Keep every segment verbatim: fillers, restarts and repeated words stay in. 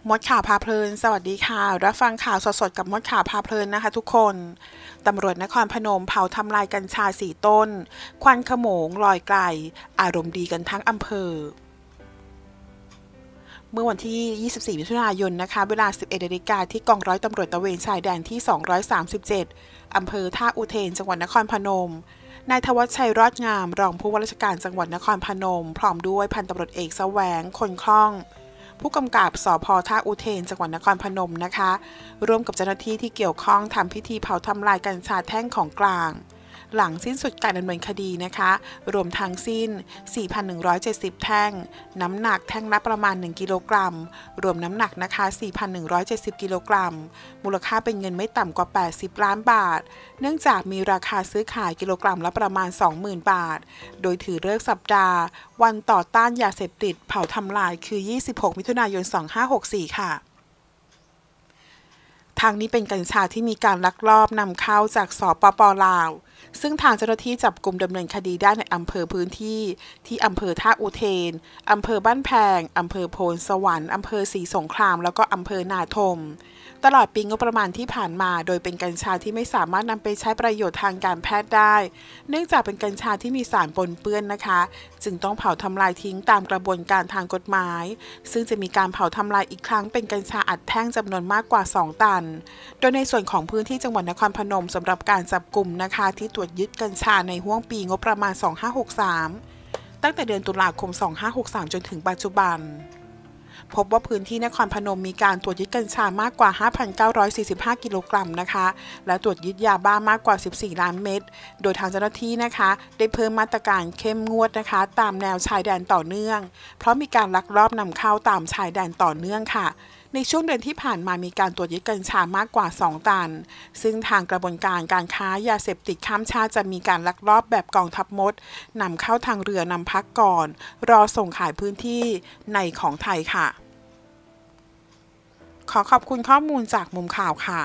มดข่าวพาเพลินสวัสดีค่ะรับฟังข่าวสดๆกับมดข่าวพาเพลินนะคะทุกคนตำรวจนครพนมเผาทำลายกัญชาสี่ต้นควันขโมงลอยไกลอารมณ์ดีกันทั้งอำเภอเมื่อวันที่ยี่สิบสี่มิถุนายนนะคะเวลา สิบเอ็ดนาฬิกาที่กองร้อยตำรวจตระเวนชายแดนที่สองร้อยสามสิบเจ็ดอำเภอท่าอุเทนจังหวัดนครพนมนายธวัชชัยรอดงามรองผู้ว่าราชการจังหวัดนครพนมพร้อมด้วยพันตำรวจเอกแสวงคนคล่องผู้กำกับสภ.ท่าอุเทนจังหวัดนครพนมนะคะร่วมกับเจ้าหน้าที่ที่เกี่ยวข้องทำพิธีเผาทำลายกัญชาแท่งของกลางหลังสิ้นสุดการดำเนินคดีนะคะรวมทั้งสิ้น สี่พันหนึ่งร้อยเจ็ดสิบ แท่งน้ำหนักแท่งละประมาณหนึ่งกิโลกรัมรวมน้ำหนักนะคะ สี่พันหนึ่งร้อยเจ็ดสิบ กิโลกรัมมูลค่าเป็นเงินไม่ต่ำกว่าแปดสิบล้านบาทเนื่องจากมีราคาซื้อขายกิโลกรัมละประมาณ สองหมื่น บาทโดยถือฤกษ์สัปดาห์วันต่อต้านยาเสพติดเผาทำลายคือยี่สิบหกมิถุนายนสองพันห้าร้อยหกสิบสี่ค่ะทางนี้เป็นกัญชาที่มีการลักลอบนำเข้าจากสปป.ลาวซึ่งทางเจ้าหน้าที่จับกุมดำเนินคดีได้ในอำเภอพื้นที่ที่อำเภอท่าอุเทนอำเภอบ้านแพงอำเภอโพนสวรรค์อำเภอศรีสงครามแล้วก็อำเภอนาทมตลอดปีงบประมาณที่ผ่านมาโดยเป็นกัญชาที่ไม่สามารถนำไปใช้ประโยชน์ทางการแพทย์ได้เนื่องจากเป็นกัญชาที่มีสารปนเปื้อนนะคะจึงต้องเผาทำลายทิ้งตามกระบวนการทางกฎหมายซึ่งจะมีการเผาทำลายอีกครั้งเป็นกัญชาอัดแท่งจำนวนมากกว่าสองตันโดยในส่วนของพื้นที่จังหวัดนครพนมสำหรับการจับกลุ่มนะคะที่ตรวจยึดกัญชาในห้วงปีงบประมาณสองพันห้าร้อยหกสิบสามตั้งแต่เดือนตุลาคมสองพันห้าร้อยหกสิบสามจนถึงปัจจุบันพบว่าพื้นที่นครพนมมีการตรวจยึดกัญชามากกว่า ห้าพันเก้าร้อยสี่สิบห้า กิโลกรัมนะคะและตรวจยึดยาบ้ามากกว่าสิบสี่ล้านเม็ดโดยทางเจ้าหน้าที่นะคะได้เพิ่มมาตรการเข้มงวดนะคะตามแนวชายแดนต่อเนื่องเพราะมีการลักลอบนำเข้าตามชายแดนต่อเนื่องค่ะในช่วงเดือนที่ผ่านมามีการตรวจยึดกัญชามากกว่าสองตันซึ่งทางกระบวนการการค้ายาเสพติดข้ามชาติจะมีการลักลอบแบบกองทัพมดนำเข้าทางเรือนำพักก่อนรอส่งขายพื้นที่ในของไทยค่ะขอขอบคุณข้อมูลจากมุมข่าวค่ะ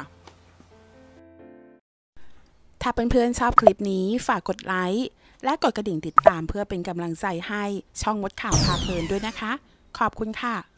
ถ้าเพื่อนๆชอบคลิปนี้ฝากกดไลค์และกดกระดิ่งติดตามเพื่อเป็นกำลังใจให้ช่องมดข่าวพาเพลินด้วยนะคะขอบคุณค่ะ